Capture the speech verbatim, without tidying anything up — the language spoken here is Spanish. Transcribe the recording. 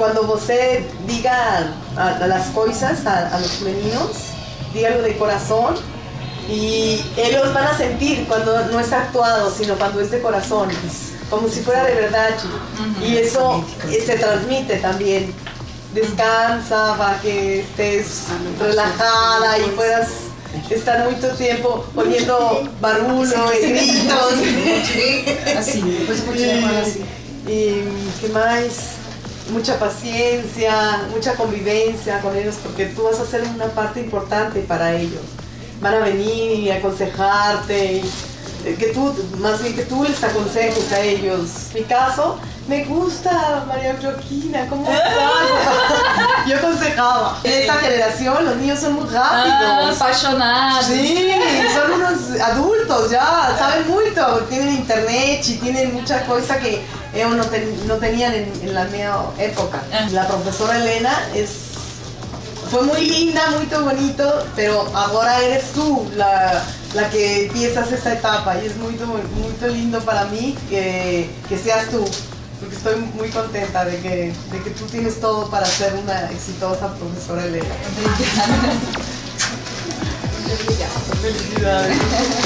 quando você diga a, a las coisas, a, a los meninos, dígalo de corazón y ellos van a sentir cuando no es actuado, sino cuando es de corazón, como si fuera de verdad. Y eso se transmite también. Descansa para que estés relajada y puedas estar mucho tiempo poniendo barullo y gritos. Así, pues así. Y qué más, mucha paciencia, mucha convivencia con ellos, porque tú vas a ser una parte importante para ellos. Van a venir y aconsejarte, y que tú, más bien que tú les aconsejes a ellos. En mi caso, me gusta María Joaquina, ¿cómo estás? Yo aconsejaba. En esta generación los niños son muy rápidos. Ah, apasionados. Sí, son unos adultos ya, saben mucho, tienen internet y tienen muchas cosas que ellos no, ten, no tenían en, en la mía época. Ah. La profesora Elena es, fue muy linda, muy bonito, pero ahora eres tú la, la que empiezas esa etapa y es muy, muy lindo para mí que, que seas tú. Porque estoy muy contenta de que, de que tú tienes todo para ser una exitosa profesora Elena. Felicidades.